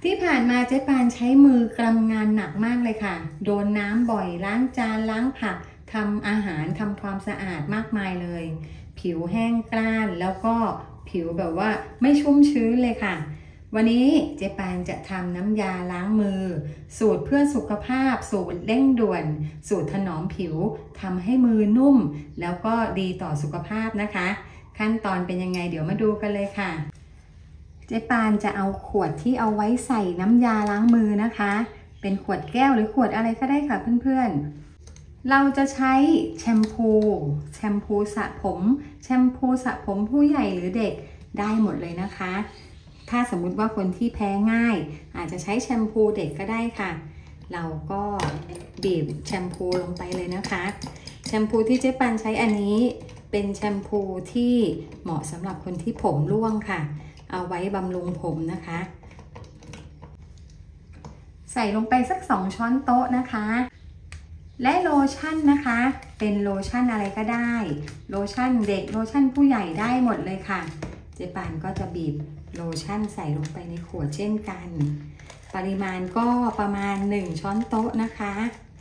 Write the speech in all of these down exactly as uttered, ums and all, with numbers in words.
ที่ผ่านมาเจ๊ปานใช้มือกำงานหนักมากเลยค่ะโดนน้ำบ่อยล้างจานล้างผักทำอาหารทำความสะอาดมากมายเลยผิวแห้งกร้านแล้วก็ผิวแบบว่าไม่ชุ่มชื้นเลยค่ะวันนี้เจ๊ปานจะทำน้ำยาล้างมือสูตรเพื่อสุขภาพสูตรเร่งด่วนสูตรถนอมผิวทำให้มือนุ่มแล้วก็ดีต่อสุขภาพนะคะขั้นตอนเป็นยังไงเดี๋ยวมาดูกันเลยค่ะเจ๊ปานจะเอาขวดที่เอาไว้ใส่น้ำยาล้างมือนะคะเป็นขวดแก้วหรือขวดอะไรก็ได้ค่ะเพื่อนๆเราจะใช้แชมพูแชมพูสระผมแชมพูสระผมผู้ใหญ่หรือเด็กได้หมดเลยนะคะถ้าสมมุติว่าคนที่แพ้ง่ายอาจจะใช้แชมพูเด็กก็ได้ค่ะเราก็บีบแชมพูลงไปเลยนะคะแชมพูที่เจ๊ปานใช้อันนี้เป็นแชมพูที่เหมาะสำหรับคนที่ผมร่วงค่ะเอาไว้บำรุงผมนะคะใส่ลงไปสักสองช้อนโต๊ะนะคะและโลชั่นนะคะเป็นโลชั่นอะไรก็ได้โลชั่นเด็กโลชั่นผู้ใหญ่ได้หมดเลยค่ะเจ๊ปานก็จะบีบโลชั่นใส่ลงไปในขวดเช่นกันปริมาณก็ประมาณหนึ่งช้อนโต๊ะนะคะ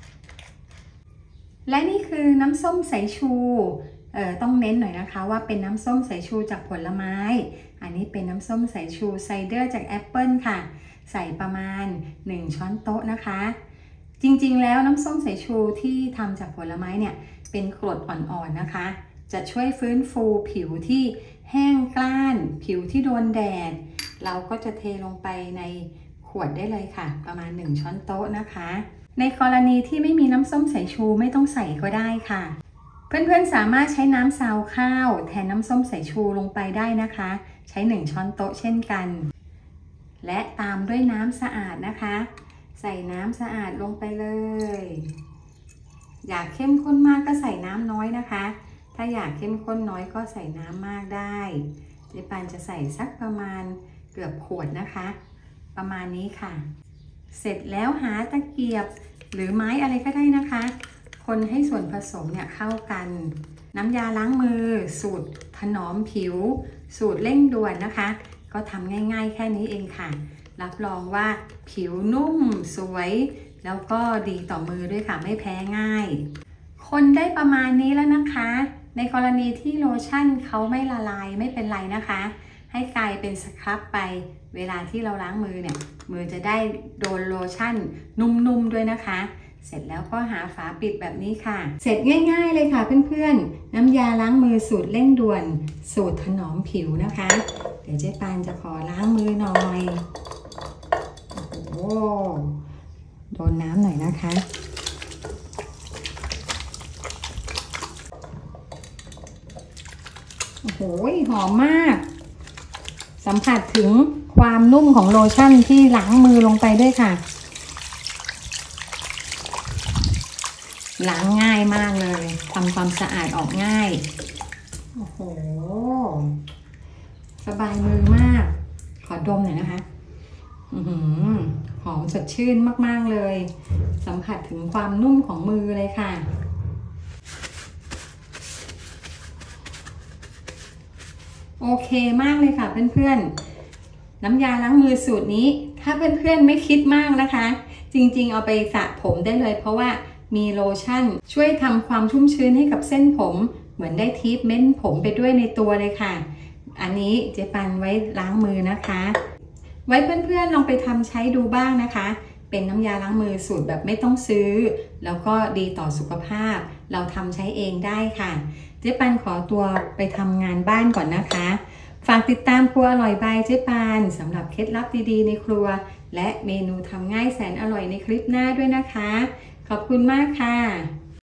และนี่คือน้ำส้มสายชูเอ่อต้องเน้นหน่อยนะคะว่าเป็นน้ำส้มสายชูจากผลไม้อันนี้เป็นน้ำส้มสายชูไซเดอร์จากแอปเปิลค่ะใส่ประมาณหนึ่งช้อนโต๊ะนะคะจริงๆแล้วน้ำส้มสายชูที่ทำจากผลไม้เนี่ยเป็นกรดอ่อนๆนะคะจะช่วยฟื้นฟูผิวที่แห้งกร้านผิวที่โดนแดดเราก็จะเทลงไปในขวดได้เลยค่ะประมาณหนึ่งช้อนโต๊ะนะคะในกรณีที่ไม่มีน้ำส้มสายชูไม่ต้องใส่ก็ได้ค่ะเพื่อนๆสามารถใช้น้ำซาวข้าวแทนน้ำส้มสายชูลงไปได้นะคะใช้หนึ่งช้อนโต๊ะเช่นกันและตามด้วยน้ำสะอาดนะคะใส่น้ำสะอาดลงไปเลยอยากเข้มข้นมากก็ใส่น้ำน้อยนะคะถ้าอยากเข้มข้นน้อยก็ใส่น้ำมากได้เจ๊ปานจะใส่สักประมาณเกือบขวดนะคะประมาณนี้ค่ะเสร็จแล้วหาตะเกียบหรือไม้อะไรก็ได้นะคะคนให้ส่วนผสมเนี่ยเข้ากันน้ำยาล้างมือสูตรถนอมผิวสูตรเร่งด่วนนะคะก็ทำง่ายๆแค่นี้เองค่ะรับรองว่าผิวนุ่มสวยแล้วก็ดีต่อมือด้วยค่ะไม่แพ้ง่ายคนได้ประมาณนี้แล้วนะคะในกรณีที่โลชั่นเขาไม่ละลายไม่เป็นไรนะคะให้กลายเป็นสครับไปเวลาที่เราล้างมือเนี่ยมือจะได้โดนโลชั่นนุ่มๆด้วยนะคะเสร็จแล้วก็หาฝาปิดแบบนี้ค่ะเสร็จง่ายๆเลยค่ะเพื่อนๆน้ำยาล้างมือสูตรเร่งด่วนสูตรถนอมผิวนะคะเดี๋ยวเจ๊ปานจะขอล้างมือหน่อยโอ้โหโดนน้ำหน่อยนะคะโอ้โหหอมมากสัมผัสถึงความนุ่มของโลชั่นที่ล้างมือลงไปด้วยค่ะล้างง่ายมากเลยทำความสะอาดออกง่ายโอ้โหสบายมือมากขอดมหน่อยนะคะอือหือหอมสดชื่นมากๆเลยสัมผัสถึงความนุ่มของมือเลยค่ะโอเคมากเลยค่ะเพื่อนๆน้ำยาล้างมือสูตรนี้ถ้าเพื่อนๆไม่คิดมากนะคะจริงๆเอาไปสระผมได้เลยเพราะว่ามีโลชั่นช่วยทำความชุ่มชื้นให้กับเส้นผมเหมือนได้ทรีทเมนต์ผมไปด้วยในตัวเลยค่ะอันนี้เจ๊ปานไว้ล้างมือนะคะไว้เพื่อนๆลองไปทำใช้ดูบ้างนะคะเป็นน้ำยาล้างมือสูตรแบบไม่ต้องซื้อแล้วก็ดีต่อสุขภาพเราทำใช้เองได้ค่ะเจ๊ปานขอตัวไปทำงานบ้านก่อนนะคะฝากติดตามครัวอร่อยบายเจ๊ปานสำหรับเคล็ดลับดีๆในครัวและเมนูทำง่ายแสนอร่อยในคลิปหน้าด้วยนะคะขอบคุณมากค่ะ